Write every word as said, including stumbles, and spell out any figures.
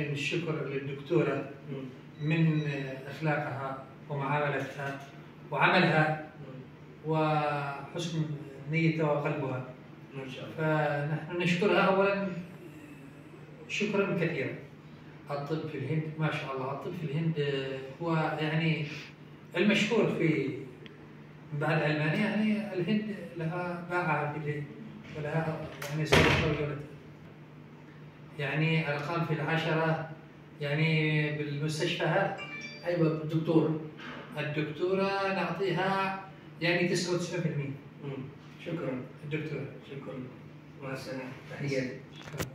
لكن الشكر للدكتورة من أخلاقها ومعاملتها وعملها وحسن نيتها وقلبها. ما شاء الله. فنحن نشكرها أولا شكرا كثيرا. الطب في الهند ما شاء الله، الطب في الهند هو يعني المشهور في بعد ألمانيا، يعني الهند لها باعها في الهند ولها يعني سلطة، يعني أرقام في العشرة يعني بالمستشفيات. أيوة الدكتور الدكتورة نعطيها يعني تسعة وتسعين بالمئة. شكرا الدكتورة شكرا. مع السلامة. تحياتي.